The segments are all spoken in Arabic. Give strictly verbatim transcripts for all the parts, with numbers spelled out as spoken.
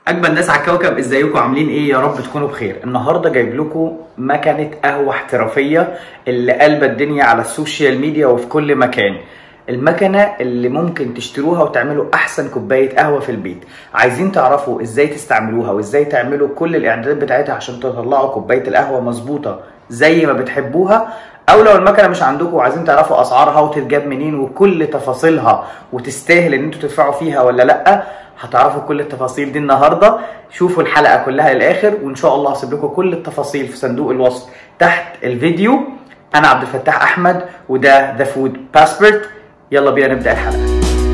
اجمل ناس على الكوكب، ازيكم عاملين ايه؟ يا رب تكونوا بخير. النهارده جايب لكم مكنه قهوه احترافيه اللي قلبت الدنيا على السوشيال ميديا وفي كل مكان. المكنه اللي ممكن تشتروها وتعملوا احسن كوبايه قهوه في البيت. عايزين تعرفوا ازاي تستعملوها وازاي تعملوا كل الاعدادات بتاعتها عشان تطلعوا كوبايه القهوه مظبوطه زي ما بتحبوها، او لو المكنه مش عندكم وعايزين تعرفوا اسعارها وتتجاب منين وكل تفاصيلها وتستاهل ان انتوا تدفعوا فيها ولا لا، هتعرفوا كل التفاصيل دي النهارده. شوفوا الحلقه كلها للاخر، وان شاء الله هسيب لكم كل التفاصيل في صندوق الوصف تحت الفيديو. انا عبد الفتاح احمد وده ذا فود باسبورت. يلا بينا نبدا الحلقه.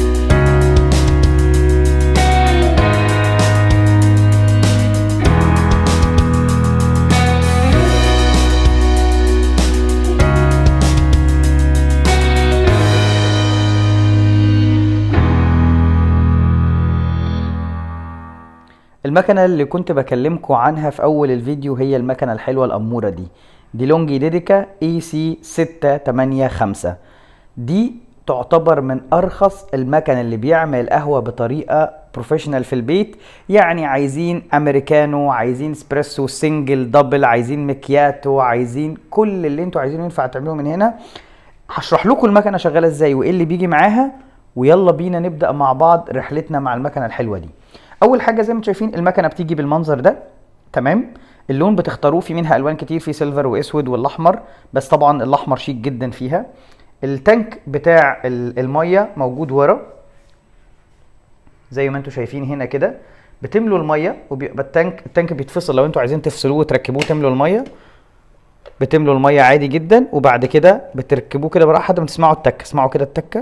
المكنه اللي كنت بكلمكم عنها في اول الفيديو هي المكنه الحلوه الاموره دي دي لونجي ديديكا اي سي ستة تمانية خمسة. دي تعتبر من ارخص المكن اللي بيعمل قهوه بطريقه بروفيشنال في البيت. يعني عايزين امريكانو، عايزين اسبريسو سنجل دبل، عايزين مكياتو، عايزين كل اللي انتوا عايزينه ينفع تعملوه من هنا. هشرح لكم المكنه شغاله ازاي وايه اللي بيجي معاها، ويلا بينا نبدا مع بعض رحلتنا مع المكنه الحلوه دي. اول حاجه زي ما انتم شايفين المكنه بتيجي بالمنظر ده، تمام. اللون بتختاروه، في منها الوان كتير، في سيلفر واسود والاحمر، بس طبعا الاحمر شيك جدا فيها. التانك بتاع الميه موجود ورا زي ما انتم شايفين هنا كده. بتملوا الميه وبيبقى التانك التانك بيتفصل لو انتم عايزين تفصلوه وتركبوه تملوا الميه. بتملوا الميه عادي جدا، وبعد كده بتركبوه كده براحه لحد ما تسمعوا التكه. اسمعوا كده التكه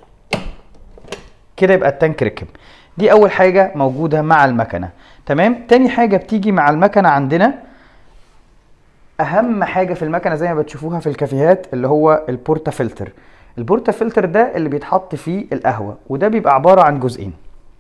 كده، يبقى التانك ركب. دي اول حاجه موجوده مع المكنه، تمام. تاني حاجه بتيجي مع المكنه عندنا، اهم حاجه في المكنه زي ما بتشوفوها في الكافيهات، اللي هو البورتا فلتر. البورتا فلتر ده اللي بيتحط فيه القهوه، وده بيبقى عباره عن جزئين.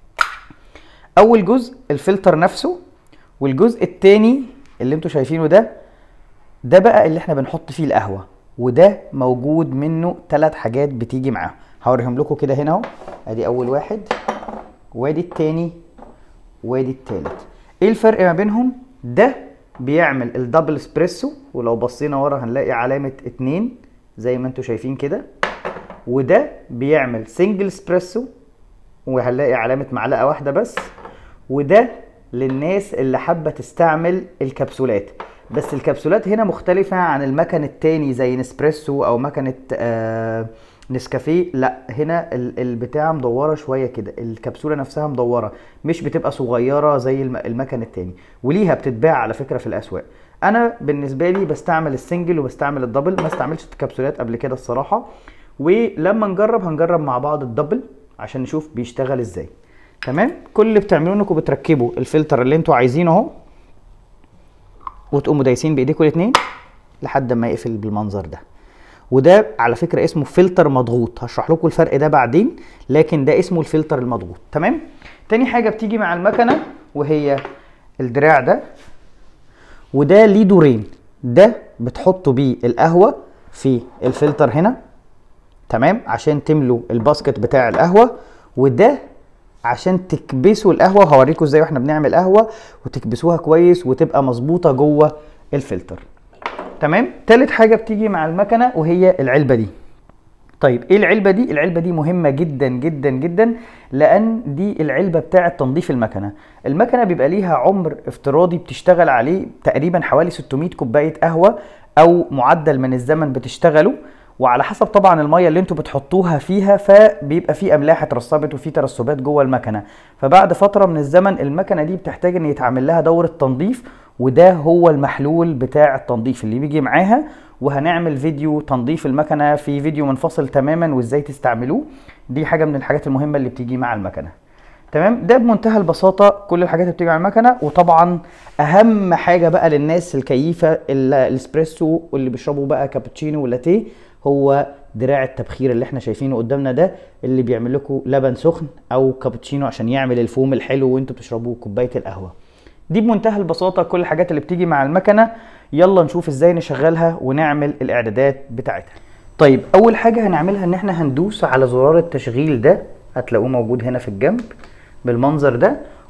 اول جزء الفلتر نفسه، والجزء التاني اللي انتوا شايفينه ده ده بقى اللي احنا بنحط فيه القهوه، وده موجود منه ثلاث حاجات بتيجي معاه. هوريهم لكم كده هنا اهو. ادي اول واحد، وادي التاني، وادي التالت. ايه الفرق ما بينهم؟ ده بيعمل الدبل اسبريسو، ولو بصينا ورا هنلاقي علامة اتنين زي ما انتوا شايفين كده. وده بيعمل سنجل اسبريسو، وهنلاقي علامة معلقة واحدة بس. وده للناس اللي حابة تستعمل الكبسولات، بس الكبسولات هنا مختلفة عن المكن التاني زي نسبريسو او مكنة آه نسكافيه. لا، هنا البتاعه مدوره شويه كده، الكبسوله نفسها مدوره، مش بتبقى صغيره زي المكن التاني، وليها بتتباع على فكره في الاسواق. انا بالنسبه لي بستعمل السنجل وبستعمل الدبل، ما استعملتش الكبسولات قبل كده الصراحه. ولما نجرب هنجرب مع بعض الدبل عشان نشوف بيشتغل ازاي، تمام. كل اللي بتعملوه انكم بتركبوا الفلتر اللي انتوا عايزينه اهو، وتقوموا دايسين بايديكم الاثنين لحد ما يقفل بالمنظر ده. وده على فكره اسمه فلتر مضغوط، هشرح لكم الفرق ده بعدين، لكن ده اسمه الفلتر المضغوط، تمام. تاني حاجه بتيجي مع المكنه وهي الدراع ده، وده ليه دورين. ده بتحطوا بيه القهوه في الفلتر هنا، تمام، عشان تملوا الباسكت بتاع القهوه. وده عشان تكبسوا القهوه، وهوريكم ازاي واحنا بنعمل قهوه وتكبسوها كويس وتبقى مظبوطه جوه الفلتر، تمام. تالت حاجه بتيجي مع المكنه وهي العلبه دي. طيب ايه العلبه دي؟ العلبه دي مهمه جدا جدا جدا، لان دي العلبه بتاعه تنظيف المكنه. المكنه بيبقى ليها عمر افتراضي بتشتغل عليه تقريبا حوالي ستمية كوبايه قهوه، او معدل من الزمن بتشتغلوا، وعلى حسب طبعا الميه اللي انتوا بتحطوها فيها، فبيبقى في املاح اترسبت وفي ترسبات جوه المكنه. فبعد فتره من الزمن المكنه دي بتحتاج ان يتعمل لها دوره تنظيف، وده هو المحلول بتاع التنظيف اللي بيجي معاها. وهنعمل فيديو تنظيف المكنه في فيديو منفصل تماما وازاي تستعملوه. دي حاجه من الحاجات المهمه اللي بتيجي مع المكنه، تمام. ده بمنتهى البساطه كل الحاجات اللي بتيجي مع المكنه. وطبعا اهم حاجه بقى للناس الكيفه الاسبريسو واللي بيشربوا بقى كابتشينو ولاتيه، هو دراع التبخير اللي احنا شايفينه قدامنا ده، اللي بيعمل لكم لبن سخن او كابتشينو عشان يعمل الفوم الحلو وانتوا بتشربوه كوبايه القهوه. دي بمنتهى البساطه كل الحاجات اللي بتيجي مع المكنه. يلا نشوف ازاي نشغلها ونعمل الاعدادات بتاعتها. طيب اول حاجه هنعملها ان احنا هندوس على زرار التشغيل ده، هتلاقوه موجود هنا في الجنب بالمنظر ده.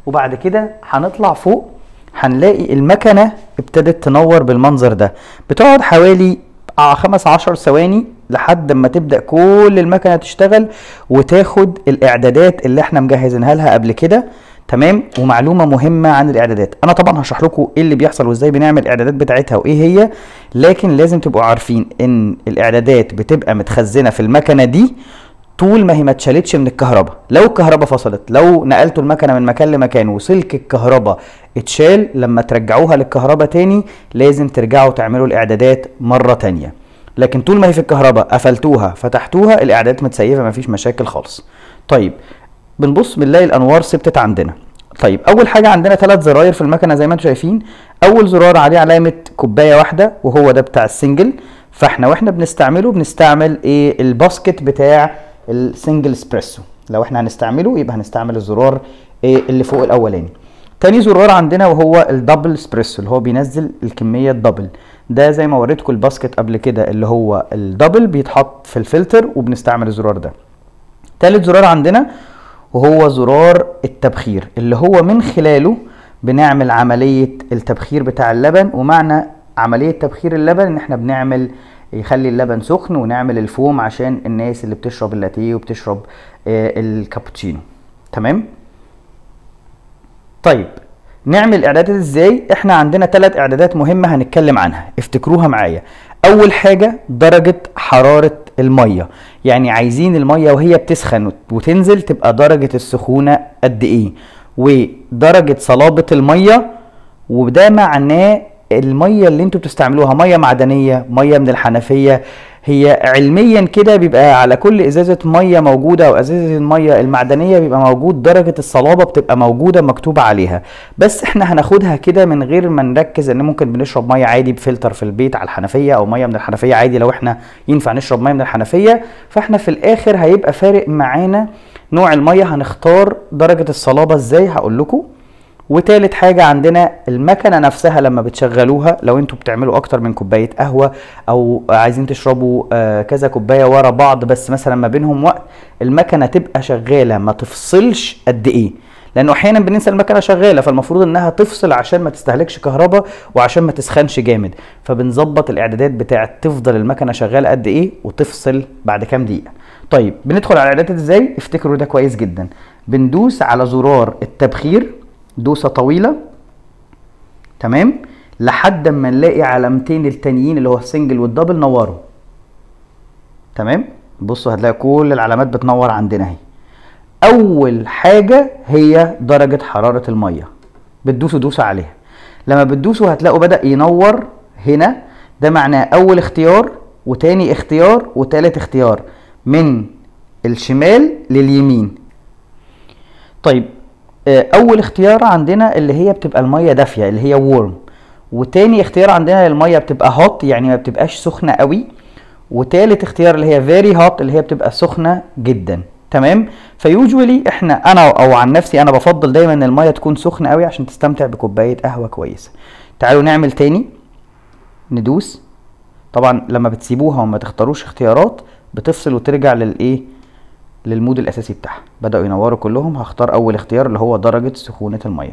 وبعد كده هنطلع فوق هنلاقي المكنه ابتدت تنور بالمنظر ده. بتقعد حوالي خمس عشر ثواني لحد ما تبدا كل المكنه تشتغل وتاخد الاعدادات اللي احنا مجهزينها لها قبل كده. تمام. ومعلومه مهمه عن الاعدادات، انا طبعا هشرح لكم ايه اللي بيحصل وازاي بنعمل الاعدادات بتاعتها وايه هي، لكن لازم تبقوا عارفين ان الاعدادات بتبقى متخزنه في المكنه دي طول ما هي ما اتشالتش من الكهرباء. لو الكهرباء فصلت، لو نقلتوا المكنه من مكان لمكان وسلك الكهرباء اتشال، لما ترجعوها للكهرباء تاني لازم ترجعوا تعملوا الاعدادات مره تانيه. لكن طول ما هي في الكهرباء قفلتوها فتحتوها الاعدادات متسيفه مفيش مشاكل خالص. طيب بنبص بنلاقي الانوار ثبتت عندنا. طيب اول حاجه عندنا ثلاث زراير في المكنه زي ما انتم شايفين. اول زرار عليه علامه كوبايه واحده وهو ده بتاع السنجل، فاحنا واحنا بنستعمله بنستعمل ايه الباسكت بتاع السنجل اسبريسو. لو احنا هنستعمله يبقى هنستعمل الزرار ايه اللي فوق الاولاني. تاني زرار عندنا وهو الدبل اسبريسو اللي هو بينزل الكميه الدبل، ده زي ما وريتكم الباسكت قبل كده اللي هو الدبل بيتحط في الفلتر وبنستعمل الزرار ده. تالت زرار عندنا وهو زرار التبخير اللي هو من خلاله بنعمل عمليه التبخير بتاع اللبن. ومعنى عمليه تبخير اللبن ان احنا بنعمل يخلي اللبن سخن ونعمل الفوم عشان الناس اللي بتشرب اللاتيه وبتشرب آه الكابتشينو. تمام. طيب نعمل اعدادات ازاي؟ احنا عندنا ثلاث اعدادات مهمه هنتكلم عنها افتكروها معايا. اول حاجه درجه حراره الميه، يعني عايزين الميه وهي بتسخن وتنزل تبقى درجه السخونه قد ايه، ودرجه صلابه الميه، وده معناه الميه اللي انتوا بتستعملوها ميه معدنيه ميه من الحنفيه. هي علميا كده بيبقى على كل ازازه ميه موجوده او ازازه الميه المعدنيه بيبقى موجود درجه الصلابه بتبقى موجوده مكتوبه عليها، بس احنا هناخدها كده من غير ما نركز ان ممكن بنشرب ميه عادي بفلتر في البيت على الحنفيه او ميه من الحنفيه عادي لو احنا ينفع نشرب ميه من الحنفيه. فاحنا في الاخر هيبقى فارق معانا نوع الميه، هنختار درجه الصلابه ازاي هقول لكم. وتالت حاجة عندنا المكنة نفسها لما بتشغلوها، لو انتوا بتعملوا اكتر من كوباية قهوة او عايزين تشربوا آه كذا كوباية ورا بعض بس مثلا ما بينهم وقت، المكنة تبقى شغالة ما تفصلش قد ايه، لانه احيانا بننسى المكنة شغالة فالمفروض انها تفصل عشان ما تستهلكش كهرباء وعشان ما تسخنش جامد. فبنظبط الاعدادات بتاعت تفضل المكنة شغالة قد ايه وتفصل بعد كام دقيقة. طيب بندخل على الاعدادات ازاي؟ افتكروا ده كويس جدا. بندوس على زرار التبخير دوسة طويلة، تمام، لحد ما نلاقي علامتين التانيين اللي هو السنجل والدبل نوروا. تمام. بصوا هتلاقي كل العلامات بتنور عندنا اهي. اول حاجة هي درجة حرارة المية، بتدوسوا دوسة عليها. لما بتدوسوا هتلاقوا بدأ ينور هنا، ده معناه اول اختيار وتاني اختيار وتالت اختيار من الشمال لليمين. طيب اول اختيار عندنا اللي هي بتبقى الميه دافيه اللي هي وورم، وتاني اختيار عندنا الميه بتبقى هوت يعني ما بتبقاش سخنه قوي، وتالت اختيار اللي هي فيري هوت اللي هي بتبقى سخنه جدا. تمام. فيوجوالي احنا انا او عن نفسي انا بفضل دايما ان الميه تكون سخنه قوي عشان تستمتع بكوبايه قهوه كويسه. تعالوا نعمل تاني، ندوس. طبعا لما بتسيبوها وما تختاروش اختيارات بتفصل وترجع للايه للمود الاساسي بتاعها. بدأوا ينوروا كلهم، هختار اول اختيار اللي هو درجة سخونة المية.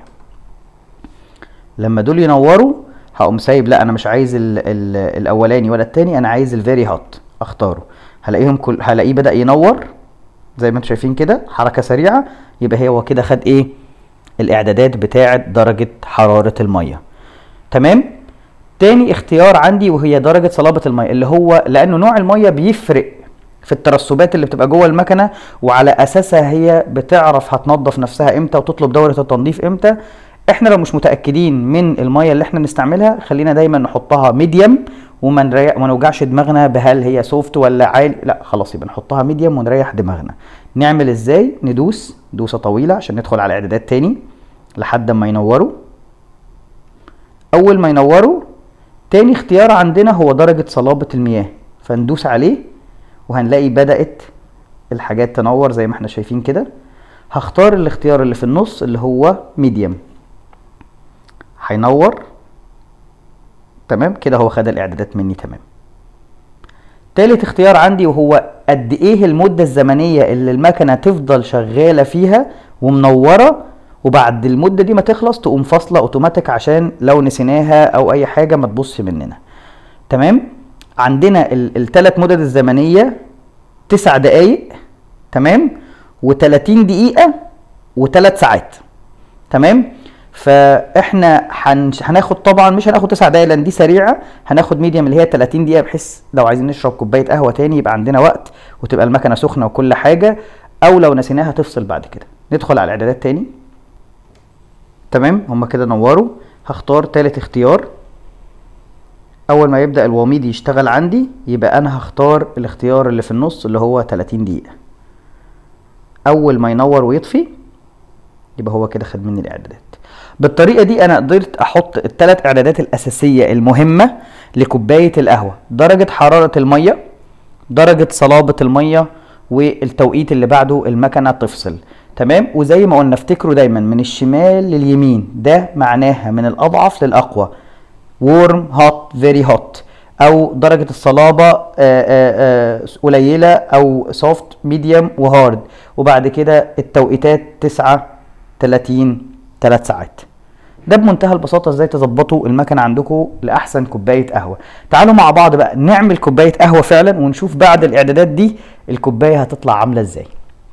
لما دول ينوروا هقوم سايب، لا انا مش عايز ال ال الاولاني ولا التاني، انا عايز الفيري هوت اختاره. هلاقيهم كل هلاقيه بدأ ينور زي ما انتم شايفين كده، حركة سريعة، يبقى هو كده خد ايه الاعدادات بتاعة درجة حرارة المية. تمام. تاني اختيار عندي وهي درجة صلابة المية، اللي هو لانه نوع المية بيفرق في الترسبات اللي بتبقى جوه المكنه، وعلى اساسها هي بتعرف هتنظف نفسها امتى وتطلب دوره التنظيف امتى. احنا لو مش متاكدين من الميه اللي احنا نستعملها خلينا دايما نحطها ميديم وما نريح وما نوجعش دماغنا بهل هي سوفت ولا عالي، لا خلاص يبقى نحطها ميديم ونريح دماغنا. نعمل ازاي؟ ندوس دوسه طويله عشان ندخل على اعدادات تاني لحد ما ينوروا. اول ما ينوروا تاني اختيار عندنا هو درجه صلابه المياه، فندوس عليه وهنلاقي بدأت الحاجات تنور زي ما احنا شايفين كده. هختار الاختيار اللي في النص اللي هو ميديم، هينور. تمام كده هو خد الاعدادات مني. تمام. تالت اختيار عندي وهو قد ايه المدة الزمنية اللي المكنة تفضل شغالة فيها ومنورة وبعد المده دي ما تخلص تقوم فاصله اوتوماتيك عشان لو نسيناها او اي حاجه ما تبص مننا. تمام. عندنا الثلاث مدد الزمنيه تسع دقايق، تمام، وتلاتين دقيقه وثلاث ساعات. تمام. فاحنا هناخد طبعا مش هناخد تسع دقايق لان دي سريعه، هناخد ميديم اللي هي تلاتين دقيقه بحيث لو عايزين نشرب كوبايه قهوه تاني يبقى عندنا وقت وتبقى المكنه سخنه وكل حاجه، او لو نسيناها تفصل بعد كده. ندخل على الاعدادات تاني. تمام. هما كده نوروا. هختار تالت اختيار. اول ما يبدا الوميض يشتغل عندي يبقى انا هختار الاختيار اللي في النص اللي هو تلاتين دقيقه. اول ما ينور ويطفي يبقى هو كده خد مني الاعدادات. بالطريقه دي انا قدرت احط الثلاث اعدادات الاساسيه المهمه لكوبايه القهوه: درجه حراره الميه، درجه صلابه الميه، والتوقيت اللي بعده المكنه تفصل. تمام. وزي ما قلنا افتكروا دايما من الشمال لليمين، ده معناها من الاضعف للاقوى: warm hot very hot، او درجه الصلابه آآ آآ قليله او soft medium وهارد، وبعد كده التوقيتات تسعة تلاتين ثلاث ساعات. ده بمنتهى البساطه ازاي تظبطوا المكنه عندكم لاحسن كوبايه قهوه. تعالوا مع بعض بقى نعمل كوبايه قهوه فعلا ونشوف بعد الاعدادات دي الكوبايه هتطلع عامله ازاي.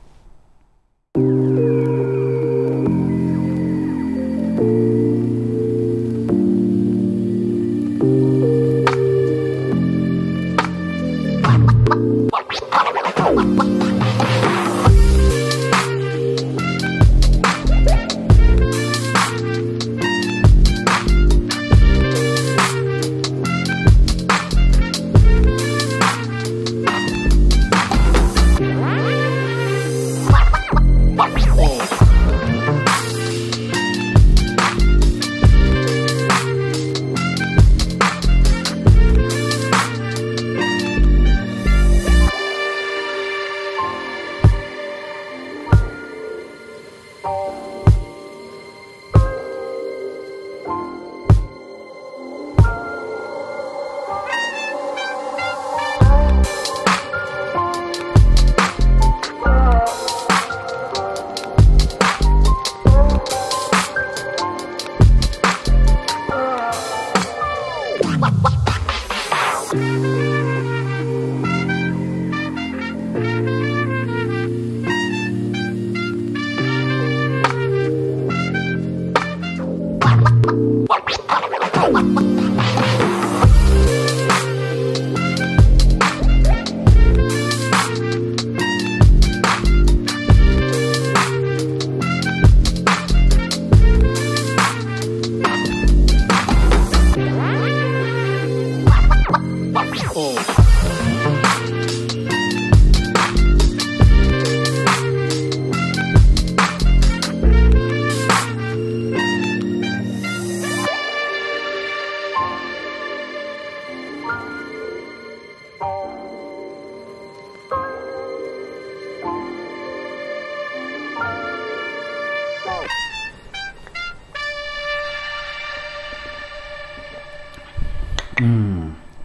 امم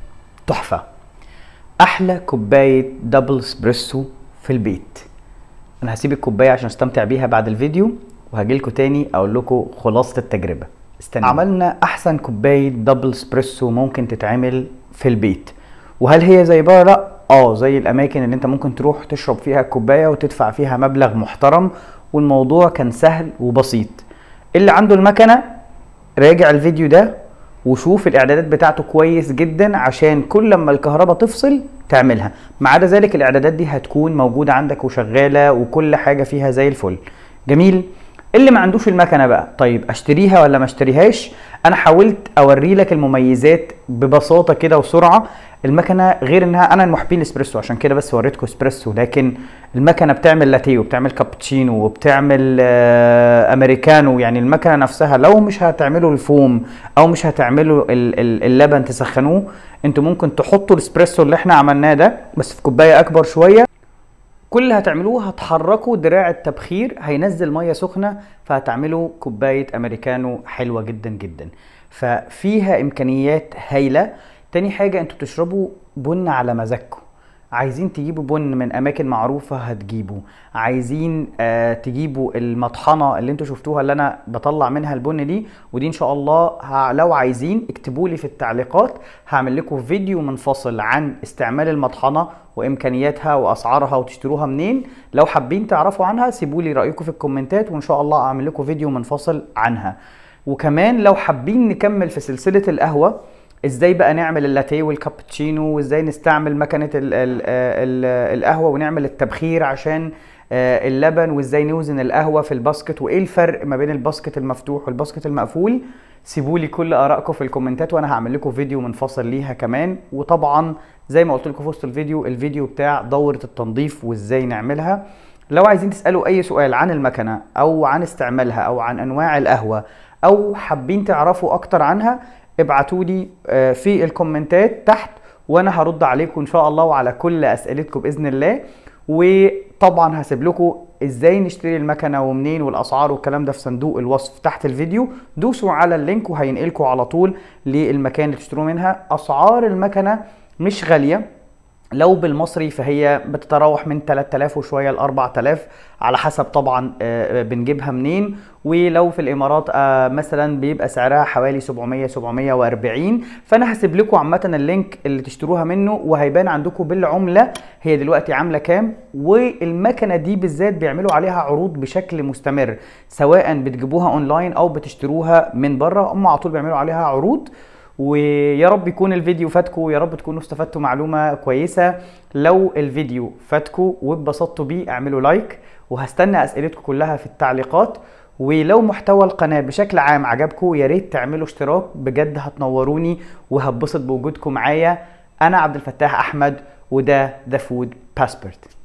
تحفه. احلى كوبايه دبل اسبريسو في البيت. انا هسيب الكوبايه عشان استمتع بيها بعد الفيديو وهجيلكوا تاني اقول لكم خلاصه التجربه. استنى. عملنا احسن كوبايه دبل اسبريسو ممكن تتعمل في البيت. وهل هي زي بره؟ لا. اه زي الاماكن اللي انت ممكن تروح تشرب فيها الكوبايه وتدفع فيها مبلغ محترم، والموضوع كان سهل وبسيط. اللي عنده المكنه راجع الفيديو ده وشوف الاعدادات بتاعته كويس جدا عشان كل لما الكهرباء تفصل تعملها. ما عدا ذلك الاعدادات دي هتكون موجوده عندك وشغاله وكل حاجه فيها زي الفل. جميل. اللي ما عندوش المكنه بقى، طيب اشتريها ولا ما اشتريهاش؟ انا حاولت اوري لك المميزات ببساطه كده وسرعه. المكنه غير انها انا محبين الاسبريسو عشان كده بس وريتكم اسبريسو، لكن المكنه بتعمل لاتيه وبتعمل كابتشينو وبتعمل آه امريكانو. يعني المكنه نفسها لو مش هتعملوا الفوم او مش هتعملوا اللبن تسخنوه، انتوا ممكن تحطوا الاسبريسو اللي احنا عملناه ده بس في كوبايه اكبر شويه. كل اللي هتعملوه هتحركوا دراع التبخير هينزل ميه سخنه، فهتعملوا كوبايه امريكانو حلوه جدا جدا. ففيها امكانيات هايله. تاني حاجه انتوا بتشربوا بن على مزاجكم، عايزين تجيبوا بن من اماكن معروفه هتجيبوا، عايزين آه تجيبوا المطحنه اللي انتوا شفتوها اللي انا بطلع منها البن دي، ودي ان شاء الله ه... لو عايزين اكتبوا لي في التعليقات، هعمل لكم فيديو منفصل عن استعمال المطحنه وامكانياتها واسعارها وتشتروها منين. لو حابين تعرفوا عنها سيبوا لي رايكم في الكومنتات، وان شاء الله اعمل لكم فيديو منفصل عنها. وكمان لو حابين نكمل في سلسله القهوه، ازاي بقى نعمل اللاتيه والكابتشينو، وازاي نستعمل مكنه ال ال ال القهوه ونعمل التبخير عشان اللبن، وازاي نوزن القهوه في الباسكت، وايه الفرق ما بين الباسكت المفتوح والباسكت المقفول. سيبوا لي كل ارائكم في الكومنتات وانا هعمل لكم فيديو منفصل ليها كمان. وطبعا زي ما قلت لكم في وسط الفيديو، الفيديو بتاع دوره التنظيف وازاي نعملها. لو عايزين تسالوا اي سؤال عن المكنه او عن استعمالها او عن انواع القهوه، او حابين تعرفوا اكتر عنها، ابعتوا لي في الكومنتات تحت وانا هرد عليكم ان شاء الله وعلى كل اسئلتكم باذن الله. وطبعا هسيب لكم ازاي نشتري المكنه ومنين والاسعار والكلام ده في صندوق الوصف تحت الفيديو. دوسوا على اللينك وهينقلكم على طول للمكان اللي تشتروا منها. اسعار المكنه مش غاليه، لو بالمصري فهي بتتراوح من تلاتة آلاف وشويه ل أربعة آلاف على حسب طبعا بنجيبها منين. ولو في الامارات مثلا بيبقى سعرها حوالي سبعمية سبعمية وأربعين. فانا هسيب لكم عامه اللينك اللي تشتروها منه، وهيبان عندكم بالعمله هي دلوقتي عامله كام. والمكنه دي بالذات بيعملوا عليها عروض بشكل مستمر، سواء بتجيبوها اونلاين او بتشتروها من بره، هم على طول بيعملوا عليها عروض. ويا رب يكون الفيديو فاتكم، ويا رب تكونوا استفدتوا معلومة كويسة. لو الفيديو فاتكم واتبسطتوا بيه اعملوا لايك، وهستنى اسئلتكم كلها في التعليقات. ولو محتوى القناة بشكل عام عجبكم يا ريت تعملوا اشتراك، بجد هتنوروني وهتبسط بوجودكم معايا. انا عبد الفتاح احمد، وده ذا فود باسبورت.